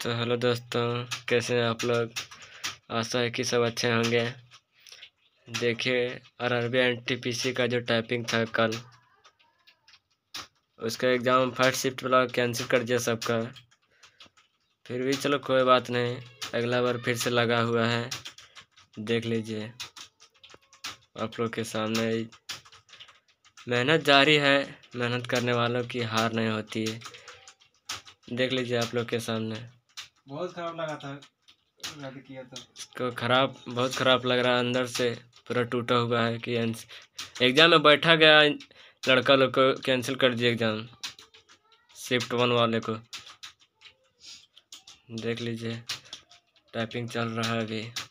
तो हेलो दोस्तों, कैसे हैं आप लोग। आशा है कि सब अच्छे होंगे। देखिए, आरआरबी एनटीपीसी का जो टाइपिंग था कल, उसका एग्ज़ाम फर्स्ट शिफ्ट वाला कैंसिल कर दिया सबका। फिर भी चलो कोई बात नहीं, अगला बार फिर से लगा हुआ है। देख लीजिए आप लोग के सामने, मेहनत जारी है। मेहनत करने वालों की हार नहीं होती है। देख लीजिए आप लोग के सामने। बहुत खराब लगा था रद्द किया तो। इसको खराब, बहुत खराब लग रहा है अंदर से। पूरा टूटा हुआ है कि एग्ज़ाम में बैठा गया लड़का लोग को कैंसिल कर दिया एग्ज़ाम शिफ्ट 1 वाले को। देख लीजिए टाइपिंग चल रहा है अभी।